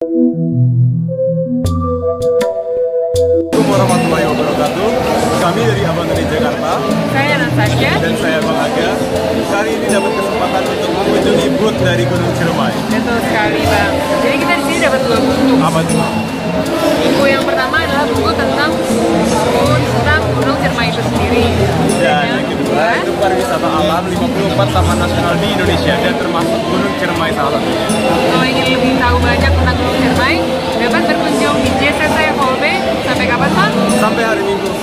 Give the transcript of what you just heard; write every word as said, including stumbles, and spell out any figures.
Assalamualaikum warahmatullahi wabarakatuh. Kami dari Abang dari Jakarta. Saya Natasha. Dan saya Bang Aga. Kali ini dapat kesempatan untuk mengunjungi booth dari Gunung Ciremai. Betul sekali, Bang. Jadi kita di sini dapat dua buku. Apa itu? Buku yang pertama adalah buku tentang buku tentang Gunung Ciremai itu sendiri. Dan yang kedua itu pariwisata alam lima puluh empat taman nasional di Indonesia dan termasuk Gunung Ciremai salah satunya. Kalau ingin lebih tahu banyak tentang Gunung Ciremai, dapat berkunjung di J C C Hall B. Sampai kapan, Bang? Sampai hari Minggu.